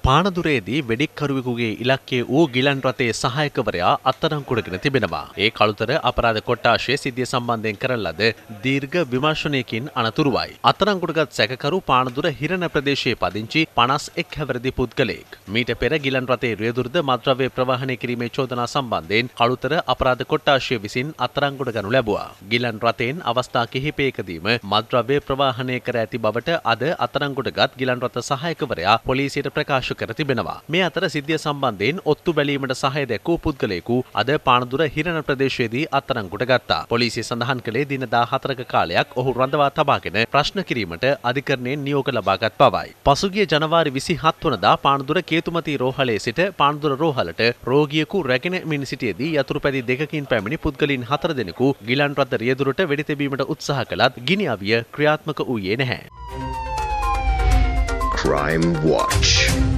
පානදුරේදී වෙඩික්කරුවෙකුගේ ඉලක්කයේ වූ ගිලන් රථයේ සහායකවරයා අත්අඩංගුවටගෙන තිබෙනවා. ඒ කළුතර අපරාධ කොට්ටාශයේ සිද්ධිය සම්බන්ධයෙන් කරන ලද දීර්ඝ විමර්ශනයකින් අනතුරුවයි. අත්අඩංගුවටගත් සැකකරු පානදුර හිරණ ප්‍රදේශයේ පදිංචි 51 හැවිරිදි පුද්ගලයෙක්. මීට පෙර ගිලන් රථයේ රියදුරුද මත්ද්‍රව්‍ය ප්‍රවාහනය කිරීමේ චෝදනා සම්බන්ධයෙන් කළුතර අපරාධ කොට්ටාශය විසින් අත්අඩංගුවට ගනු ලැබුවා. ගිලන් රථයෙන් අවස්ථා කිහිපයකදීම මත්ද්‍රව්‍ය ප්‍රවාහනය කර ඇති බවට අද අත්අඩංගුවටගත් ගිලන් රථ සහායකවරයා පොලිසියට ප්‍රකාශ කර තිබෙනවා. මේ අතර සිද්ධිය සම්බන්ධයෙන් ඔත්තු බැලීමට සහාය දැක්වූ පුද්ගලයෙකු අද පානදුර හිරණ ප්‍රදේශයේදී අත්අඩංගුවට ගත්තා. පොලිසිය සඳහන් කළේ දින 14ක කාලයක් ඔහු රඳවා තබාගෙන ප්‍රශ්න කිරීමට අධිකරණයෙන් නියෝග ලබාගත් බවයි. පසුගිය ජනවාරි 27 වනදා පානදුර කේතුමති රෝහලේ සිට පානදුර රෝහලට රෝගියෙකු රැගෙන එමින් සිටියේදී යතුරුපැදි දෙකකින් පැමිණි පුද්ගලයන් 4 දෙනෙකු ගිලන් රථ රියදුරට වෙඩි තැබීමට උත්සාහ කළත් ගිනි අවිය ක්‍රියාත්මක වූයේ නැහැ. Crime Watch.